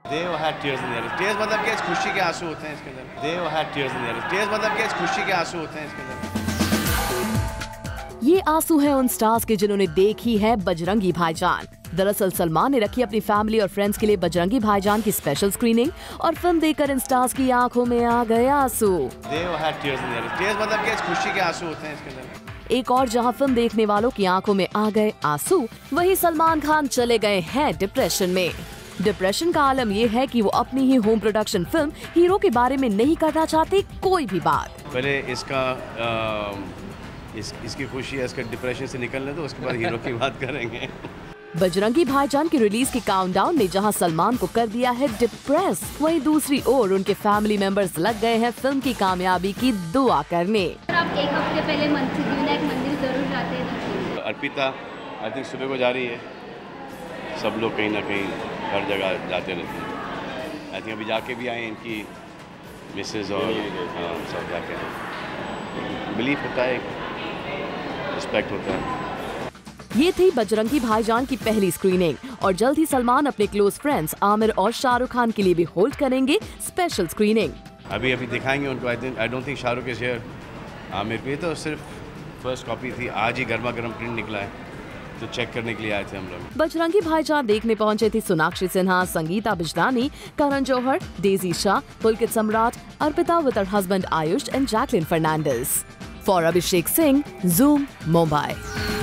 They had tears in their eyes. Tears मतलब क्या, खुशी के आंसू होते हैं इसके अंदर. They had tears in their eyes. Tears मतलब क्या, खुशी के आंसू होते हैं इसके अंदर. ये आंसू हैं उन स्टार्स के जिन्होंने देखी है बजरंगी भाईजान। दरअसल सलमान ने रखी अपनी फैमिली और फ्रेंड्स के लिए बजरंगी भाईजान की स्पेशल स्क्रीनिंग और फिल्म देखकर इन स्टार्स की आंखों में आ गए आंसू। They had tears in their eyes. Tears मतलब क्या, खुशी के आंसू होते हैं इसके अंदर. एक और जहां फिल्म देखने वालों की आंखों में आ गए आंसू, वहीं सलमान खान चले गए हैं डिप्रेशन में। डिप्रेशन का आलम ये है कि वो अपनी ही होम प्रोडक्शन फिल्म हीरो के बारे में नहीं करना चाहते कोई भी बात। पहले इसकी खुशी है, इसका डिप्रेशन से निकलने दो, उसके बाद हीरो की बात करेंगे। बजरंगी भाईजान की रिलीज के काउंटडाउन ने जहां सलमान को कर दिया है डिप्रेस, वहीं दूसरी ओर उनके फैमिली मेंबर्स लग गए हैं फिल्म की कामयाबी की दुआ करने। आप एक हफ्ते पहले सिद्धिविनायक मंदिर जरूर जाते हैं। अर्पिता आई थिंक सुबह को जा रही है, सब लोग कहीं ना कहीं हर जगह जाते रहते हैं। आई थिंक अभी जाके भी आए इनकी मिसेज और सब जाके बिलीव होता है, रिस्पेक्ट होता है। ये थी बजरंगी भाईजान की पहली स्क्रीनिंग और जल्द ही सलमान अपने क्लोज फ्रेंड्स आमिर और शाहरुख खान के लिए भी होल्ड करेंगे स्पेशल स्क्रीनिंग। अभी दिखाएंगे उनको। I don't think Shahrukh is here. Aamir पे तो सिर्फ फर्स्ट कॉपी थी, आज ही गर्मा गर्म प्रिंट निकला है, तो चेक करने के लिए आए थे हम लोग। बजरंगी भाईजान देखने पहुंचे थी Sonakshi Sinha, Sangeeta Bijlani, Karan Johar, Daisy Shah, Pulkit Samrat, Arpita with her husband Aayush and Jacqueline Fernandez. For Abhishek Singh, Zoom, Mumbai।